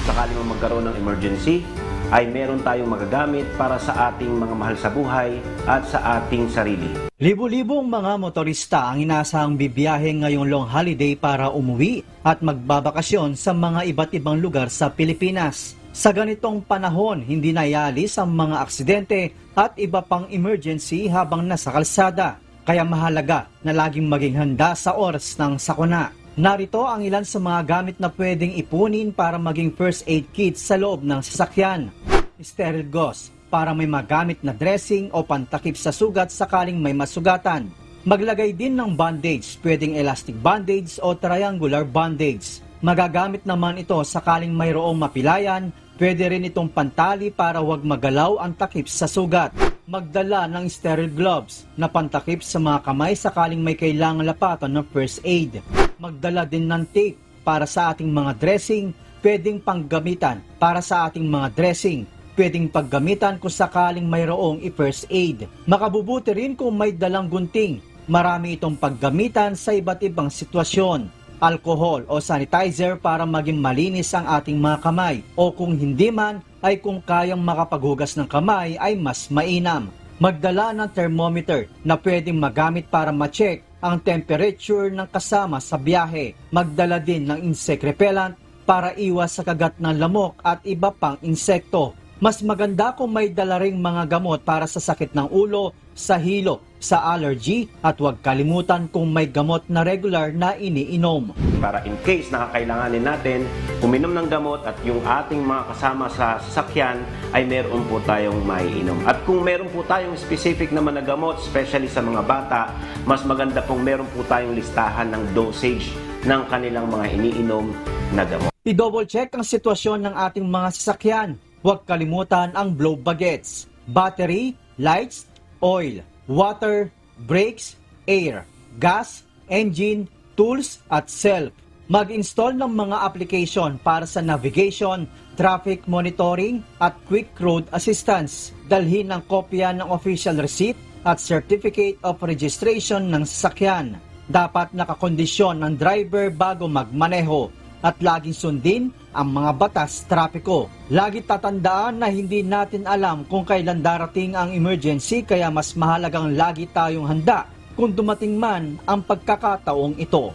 Sakali mang magkaroon ng emergency, ay meron tayong magagamit para sa ating mga mahal sa buhay at sa ating sarili. Libo-libong mga motorista ang inaasahang bibiyahe ngayong long holiday para umuwi at magbabakasyon sa mga iba't ibang lugar sa Pilipinas. Sa ganitong panahon, hindi naialis ang mga aksidente at iba pang emergency habang nasa kalsada. Kaya mahalaga na laging maging handa sa oras ng sakuna. Narito ang ilan sa mga gamit na pwedeng ipunin para maging first aid kit sa loob ng sasakyan. Sterile gauze para may magamit na dressing o pantakip sa sugat sakaling may masugatan. Maglagay din ng bandage, pwedeng elastic bandage o triangular bandage. Magagamit naman ito sakaling mayroong mapilayan, pwede rin itong pantali para huwag magalaw ang takip sa sugat. Magdala ng sterile gloves na pantakip sa mga kamay sakaling may kailangan lapatan ng first aid. Magdala din ng tape para sa ating mga dressing, pwedeng panggamitan para sa ating mga dressing, pwedeng paggamitan kung sakaling mayroong i-first aid. Makabubuti rin kung may dalang gunting. Marami itong paggamitan sa iba't ibang sitwasyon. Alcohol o sanitizer para maging malinis ang ating mga kamay. O kung hindi man, ay kung kayang makapaghugas ng kamay ay mas mainam. Magdala ng thermometer na pwedeng magamit para ma-check ang temperature ng kasama sa biyahe. Magdala din ng insect repellent para iwas sa kagat ng lamok at iba pang insekto. Mas maganda kung may dala ring mga gamot para sa sakit ng ulo, sa hilo, sa allergy at huwag kalimutan kung may gamot na regular na iniinom. Para in case nakakailanganin natin uminom ng gamot at yung ating mga kasama sa sasakyan ay meron po tayong maiinom. At kung meron po tayong specific naman na gamot, especially sa mga bata, mas maganda kung meron po tayong listahan ng dosage ng kanilang mga iniinom na gamot. I-double check ang sitwasyon ng ating mga sasakyan. Huwag kalimutan ang blow bagets, battery, lights, oil, water, brakes, air, gas, engine, tools at self. Mag-install ng mga application para sa navigation, traffic monitoring at quick road assistance. Dalhin ang kopya ng official receipt at certificate of registration ng sasakyan. Dapat nakakondisyon ng driver bago magmaneho at laging sundin ang mga batas trapiko. Lagi tatandaan na hindi natin alam kung kailan darating ang emergency kaya mas mahalagang lagi tayong handa kung dumating man ang pagkakataong ito.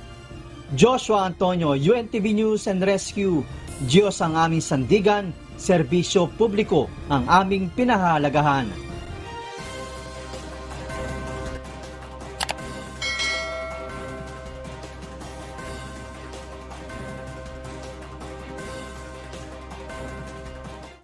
Joshua Antonio, UNTV News and Rescue. Diyos ang aming sandigan, serbisyo publiko ang aming pinahalagahan.